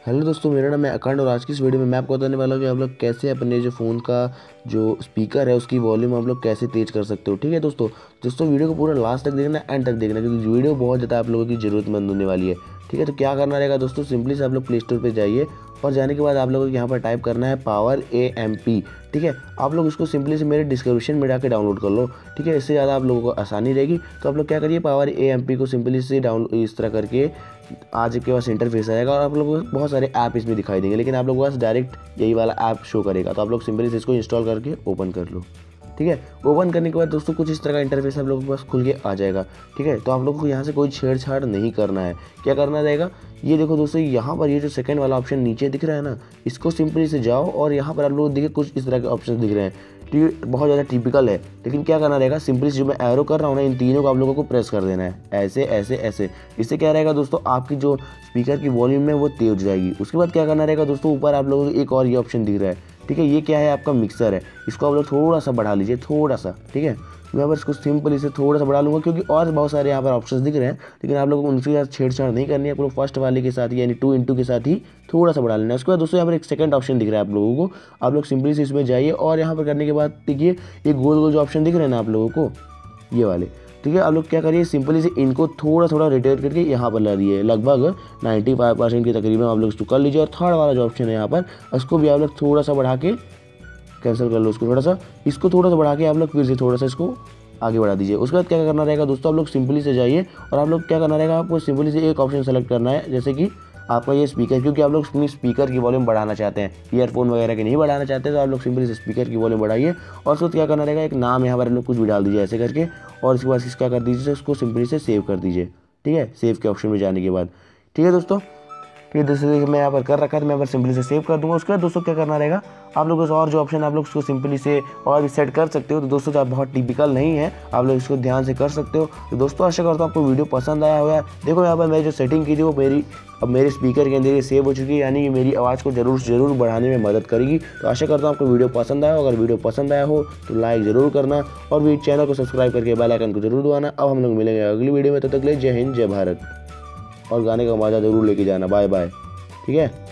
Hello दोस्तों, मेरा नाम है अखंड और आज की इस वीडियो में मैं आपको बताने वाला हूँ कि आप लोग कैसे अपने जो फ़ोन का जो स्पीकर है उसकी वॉल्यूम आप लोग कैसे तेज़ कर सकते हो। ठीक है दोस्तों वीडियो को पूरा लास्ट तक देखना, एंड तक देखना, क्योंकि वीडियो बहुत ज़्यादा आप लोगों की ज़रूरतमंद होने वाली है। ठीक है, तो क्या करना रहेगा दोस्तों, सिंपली से आप लोग प्ले स्टोर पर जाइए और जाने के बाद आप लोगों को यहाँ पर टाइप करना है पावर AMP। ठीक है, आप लोग इसको सिंपली से मेरे डिस्क्रिप्शन में जाकर डाउनलोड कर लो। ठीक है, इससे ज़्यादा आप लोगों को आसानी रहेगी। तो आप लोग क्या करिए, पावर AMP को सिंपली से डाउनलोड इस तरह करके आज के पास इंटरफेस आएगा और आप लोगों को बहुत सारे ऐप इसमें दिखाई देंगे, लेकिन आप लोगों के पास डायरेक्ट यही वाला ऐप शो करेगा। तो आप लोग सिंपली से इसको इंस्टॉल करके ओपन कर लो। ठीक है, ओपन करने के बाद दोस्तों कुछ इस तरह का इंटरफेस आप लोगों के पास खुल के आ जाएगा। ठीक है, तो आप लोगों को यहाँ से कोई छेड़छाड़ नहीं करना है। क्या करना रहेगा, ये देखो दोस्तों, यहाँ पर ये जो सेकंड वाला ऑप्शन नीचे दिख रहा है ना, इसको सिंपली से जाओ और यहाँ पर आप लोग देखिए कुछ इस तरह के ऑप्शन दिख रहे हैं। बहुत ज़्यादा टिपिकल है, लेकिन क्या करना रहेगा, सिंपली जो मैं एरो कर रहा हूँ ना, इन तीनों को आप लोगों को प्रेस कर देना है, ऐसे ऐसे ऐसे। इससे क्या रहेगा दोस्तों, आपकी जो स्पीकर की वॉल्यूम है वो तेज हो जाएगी। उसके बाद क्या करना रहेगा दोस्तों, ऊपर आप लोगों को एक और ये ऑप्शन दिख रहा है। ठीक है, ये क्या है, आपका मिक्सर है। इसको आप लोग थोड़ा सा बढ़ा लीजिए, थोड़ा सा। ठीक है, मैं बस इसको सिंपल इसे थोड़ा सा बढ़ा लूँगा, क्योंकि और बहुत सारे यहाँ पर ऑप्शंस दिख रहे हैं, लेकिन आप लोगों को उनके साथ छेड़छाड़ नहीं करनी है। आप लोग फर्स्ट वाले के साथ ही यानी 2x के साथ ही थोड़ा सा बढ़ा लेना है। उसके बाद दोस्तों यहाँ पर एक सेकंड ऑप्शन दिख रहा है आप लोगों को, आप लोग सिंपली से इसमें जाइए और यहाँ पर करने के बाद देखिए ये गोल गोल जो ऑप्शन दिख रहे हैं ना आप लोगों को, ये वाले। ठीक है, आप लोग क्या करिए, सिंपली से इनको थोड़ा थोड़ा रोटेट करके यहाँ पर ला दिए, लगभग 95% के तकरीबन आप लोग इसको कर लीजिए। और थर्ड वाला जो ऑप्शन है यहाँ पर, उसको भी आप लोग थोड़ा सा बढ़ा के कैंसिल कर लो, उसको थोड़ा सा, इसको थोड़ा सा बढ़ा के आप लोग फिर से थोड़ा सा इसको आगे बढ़ा दीजिए। उसके बाद क्या करना रहेगा दोस्तों, आप लोग सिंपली से जाइए और आप लोग क्या करना रहेगा, आपको सिंपली से एक ऑप्शन सेलेक्ट करना है, जैसे कि आपका ये स्पीकर, क्योंकि आप लोग अपनी स्पीकर की वॉल्यूम बढ़ाना चाहते हैं, ईयरफोन वगैरह की नहीं बढ़ाना चाहते, तो आप लोग सिंपली से स्पीकर की वॉल्यूम बढ़ाइए। और उसको क्या करना रहेगा, एक नाम यहाँ पर आप लोग कुछ भी डाल दीजिए ऐसे करके, और इसके बाद क्या कर दीजिए, उसको सिंपली से सेव कर दीजिए। ठीक है, सेव के ऑप्शन में जाने के बाद, ठीक है दोस्तों, ठीक है दोस्तों, मैं यहाँ पर कर रखा है, तो मैं यहाँ पर सिंपली से सेव कर दूंगा। उसके बाद दोस्तों क्या करना रहेगा, आप लोगों को और जो ऑप्शन आप लोग उसको सिंपली से और भी सेट कर सकते हो। तो दोस्तों आप बहुत टिपिकल नहीं है, आप लोग इसको ध्यान से कर सकते हो। तो दोस्तों आशा करता हूँ आपको वीडियो पसंद आया हुआ है। देखो यहाँ पर मैं जो सेटिंग की थी वो अब मेरे स्पीकर के अंदर ये सेव हो चुकी है, यानी कि मेरी आवाज़ को ज़रूर बढ़ाने में मदद करेगी। तो आशा करता हूँ आपको वीडियो पसंद आया हो। अगर वीडियो पसंद आया हो तो लाइक ज़रूर करना और भी चैनल को सब्सक्राइब करके बेल आइकन को जरूर दबाना। अब हम लोग मिलेंगे अगली वीडियो में, तब तक के लिए जय हिंद जय भारत, और गाने का मजा ज़रूर लेके जाना। Bye bye. ठीक है।